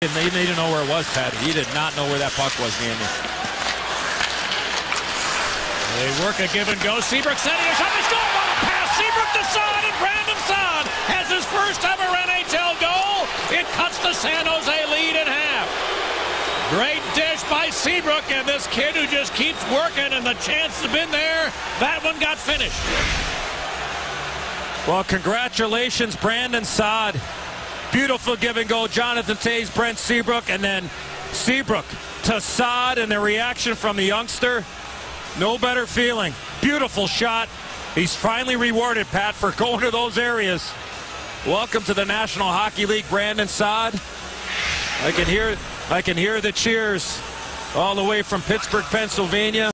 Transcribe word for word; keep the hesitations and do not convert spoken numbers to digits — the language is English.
didn't, he didn't know where it was, Pat. He did not know where that puck was, Andy. They work a give and go. Seabrook setting a shot. They score on a pass. Seabrook to Saad, and Brandon Saad has his first ever N H L goal. It cuts the San Jose lead in half. Great dish by Seabrook, and this kid who just keeps working, and the chance has been there. That one got finished. Well, congratulations, Brandon Saad. Beautiful give and go. Jonathan Toews, Brent Seabrook, and then Seabrook to Saad, and the reaction from the youngster. No better feeling. Beautiful shot. He's finally rewarded, Pat, for going to those areas. Welcome to the National Hockey League, Brandon Saad. I can hear, I can hear the cheers all the way from Pittsburgh, Pennsylvania.